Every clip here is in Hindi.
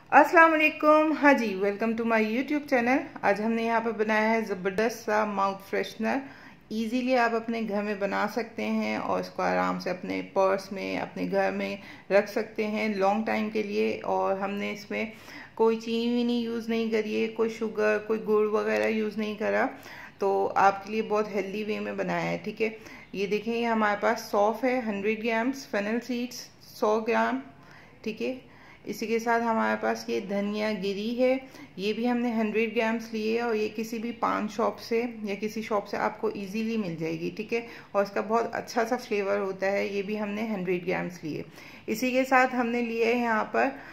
अस्सलाम वालेकुम। हाँ जी, welcome to my YouTube channel. आज हमने यहाँ पर बनाया है ज़बरदस्त सा माउथ फ्रेशनर। इजीली आप अपने घर में बना सकते हैं और इसको आराम से अपने पर्स में, अपने घर में रख सकते हैं लॉन्ग टाइम के लिए। और हमने इसमें कोई चीनी यूज़ नहीं करी है, कोई शुगर, कोई गुड़ वगैरह यूज़ नहीं करा, तो आपके लिए बहुत हेल्दी वे में बनाया है। ठीक है, ये देखें, ये हमारे पास सौंफ है 100 ग्राम्स, फेनल सीड्स 100 ग्राम। ठीक है, इसी के साथ हमारे पास ये धनिया गिरी है, ये भी हमने 100 ग्राम्स लिए और ये किसी भी पान शॉप से या किसी शॉप से आपको इजीली मिल जाएगी। ठीक है, और इसका बहुत अच्छा सा फ्लेवर होता है, ये भी हमने 100 ग्राम्स लिए। इसी के साथ हमने लिए है यहाँ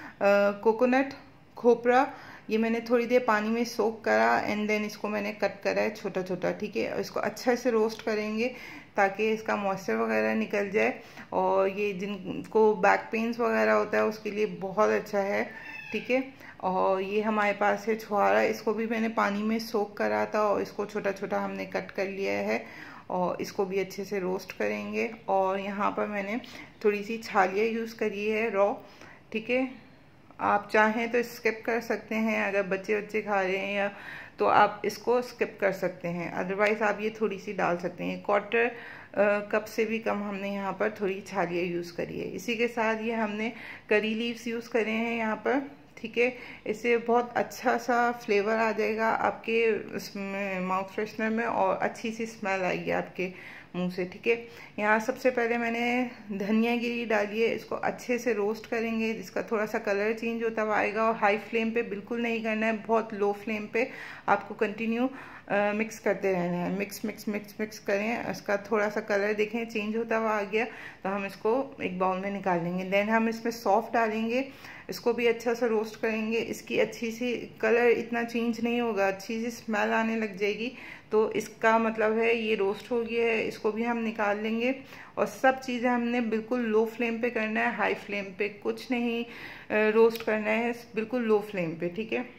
पर कोकोनट, खोपरा। ये मैंने थोड़ी देर पानी में सोक करा एंड देन इसको मैंने कट करा है छोटा छोटा। ठीक है, और इसको अच्छे से रोस्ट करेंगे ताकि इसका मॉइस्चर वगैरह निकल जाए। और ये जिनको बैक पेन्स वगैरह होता है उसके लिए बहुत अच्छा है। ठीक है, और ये हमारे पास है छुहारा, इसको भी मैंने पानी में सोक करा था और इसको छोटा छोटा हमने कट कर लिया है और इसको भी अच्छे से रोस्ट करेंगे। और यहाँ पर मैंने थोड़ी सी छालियाँ यूज़ करी है रॉ। ठीक है, आप चाहें तो स्किप कर सकते हैं, अगर बच्चे खा रहे हैं या तो आप इसको स्किप कर सकते हैं, अदरवाइज आप ये थोड़ी सी डाल सकते हैं। क्वार्टर कप से भी कम हमने यहाँ पर थोड़ी छालियाँ यूज़ करी है। इसी के साथ ये हमने करी लीव्स यूज़ करे हैं यहाँ पर। ठीक है, इससे बहुत अच्छा सा फ्लेवर आ जाएगा आपके उसमें माउथ फ्रेशनर में और अच्छी सी स्मेल आएगी आपके मुंह से। ठीक है, यहाँ सबसे पहले मैंने धनिया गिरी डाली है, इसको अच्छे से रोस्ट करेंगे, जिसका थोड़ा सा कलर चेंज होता हुआ आएगा। और हाई फ्लेम पे बिल्कुल नहीं करना है, बहुत लो फ्लेम पे आपको कंटिन्यू मिक्स करते रहना है। मिक्स मिक्स मिक्स मिक्स करें, इसका थोड़ा सा कलर देखें चेंज होता हुआ आ गया तो हम इसको एक बाउल में निकाल लेंगे। देन हम इसमें सौंफ डालेंगे, इसको भी अच्छा सा रोस्ट करेंगे। इसकी अच्छी सी कलर इतना चेंज नहीं होगा, अच्छी सी स्मेल आने लग जाएगी, तो इसका मतलब है ये रोस्ट हो गया है। इसको भी हम निकाल लेंगे। और सब चीज़ें हमने बिल्कुल लो फ्लेम पे करना है, हाई फ्लेम पे कुछ नहीं रोस्ट करना है, बिल्कुल लो फ्लेम पे। ठीक है,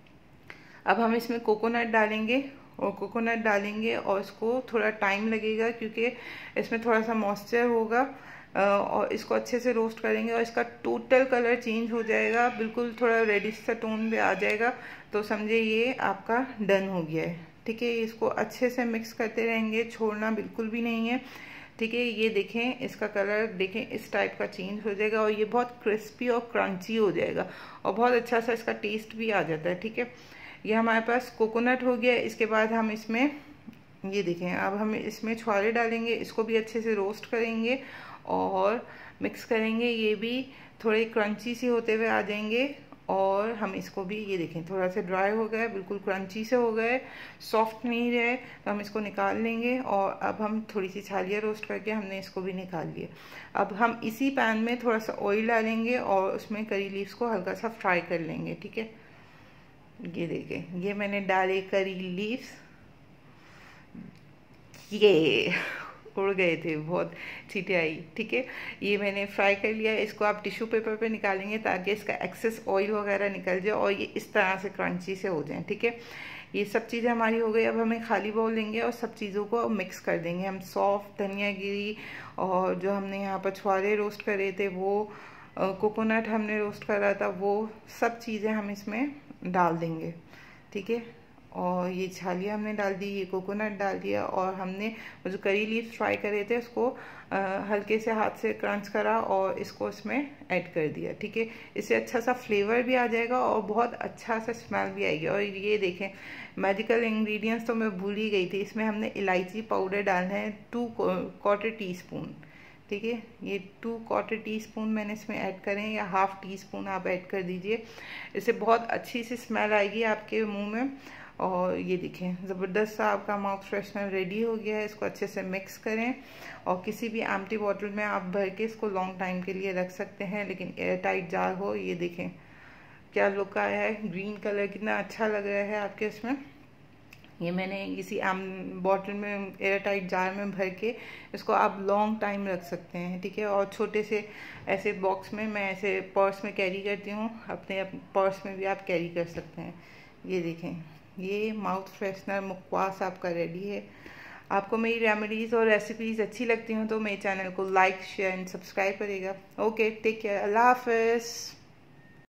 अब हम इसमें कोकोनट डालेंगे और इसको थोड़ा टाइम लगेगा क्योंकि इसमें थोड़ा सा मॉइस्चर होगा। और इसको अच्छे से रोस्ट करेंगे और इसका टोटल कलर चेंज हो जाएगा, बिल्कुल थोड़ा रेडिश सा टोन पे आ जाएगा, तो समझे ये आपका डन हो गया है। ठीक है, इसको अच्छे से मिक्स करते रहेंगे, छोड़ना बिल्कुल भी नहीं है। ठीक है, ये देखें, इसका कलर देखें इस टाइप का चेंज हो जाएगा और ये बहुत क्रिस्पी और क्रंची हो जाएगा और बहुत अच्छा सा इसका टेस्ट भी आ जाता है। ठीक है, ये हमारे पास कोकोनट हो गया। इसके बाद हम इसमें ये देखें, अब हम इसमें छुहारे डालेंगे, इसको भी अच्छे से रोस्ट करेंगे और मिक्स करेंगे। ये भी थोड़े क्रंची से होते हुए आ जाएंगे और हम इसको भी, ये देखें, थोड़ा सा ड्राई हो गया, बिल्कुल क्रंची से हो गए, सॉफ्ट नहीं रहे, तो हम इसको निकाल लेंगे। और अब हम थोड़ी सी छालियाँ रोस्ट करके हमने इसको भी निकाल लिया। अब हम इसी पैन में थोड़ा सा ऑयल डालेंगे और उसमें करी लीव्स को हल्का सा फ्राई कर लेंगे। ठीक है, ये देखें, ये मैंने डाले करी लीव्स, ये उड़ गए थे, बहुत छींटे आई। ठीक है, ये मैंने फ्राई कर लिया। इसको आप टिश्यू पेपर पे निकालेंगे ताकि इसका एक्सेस ऑयल वगैरह निकल जाए और ये इस तरह से क्रंची से हो जाए। ठीक है, ये सब चीज़ें हमारी हो गई। अब हमें खाली बाउल लेंगे और सब चीज़ों को मिक्स कर देंगे। हम सौंफ, धनिया गिरी और जो हमने यहाँ पर छुहारे रोस्ट करे थे वो, कोकोनट हमने रोस्ट करा था, वो सब चीज़ें हम इसमें डाल देंगे। ठीक है, और ये छालियाँ हमने डाल दी, ये कोकोनट डाल दिया और हमने जो करी लीव्स फ्राई करे थे उसको हल्के से हाथ से क्रंच करा और इसको इसमें ऐड कर दिया। ठीक है, इससे अच्छा सा फ्लेवर भी आ जाएगा और बहुत अच्छा सा स्मेल भी आएगी। और ये देखें, मैजिकल इंग्रेडिएंट्स तो मैं भूल ही गई थी, इसमें हमने इलायची पाउडर डालना है 2/4 टीस्पून। ठीक है, ये 2/4 टीस्पून मैंने इसमें ऐड करें या ½ टीस्पून आप ऐड कर दीजिए, इससे बहुत अच्छी सी स्मेल आएगी आपके मुंह में। और ये देखें, ज़बरदस्त सा आपका माउथ फ्रेशनर रेडी हो गया है। इसको अच्छे से मिक्स करें और किसी भी एम्प्टी बॉटल में आप भर के इसको लॉन्ग टाइम के लिए रख सकते हैं, लेकिन एयर टाइट जार हो। ये देखें क्या लुक आया है, ग्रीन कलर कितना अच्छा लग रहा है आपके इसमें। ये मैंने किसी बॉटल में, एयर टाइट जार में भर के इसको आप लॉन्ग टाइम रख सकते हैं। ठीक है, और छोटे से ऐसे बॉक्स में, मैं ऐसे पर्स में कैरी करती हूँ, अपने पर्स में भी आप कैरी कर सकते हैं। ये देखें, ये माउथ फ्रेशनर मुखवास आपका रेडी है। आपको मेरी रेमेडीज़ और रेसिपीज़ अच्छी लगती हों तो मेरे चैनल को लाइक, शेयर एंड सब्सक्राइब करिएगा। ओके, टेक केयर, अल्लाह हाफिज़।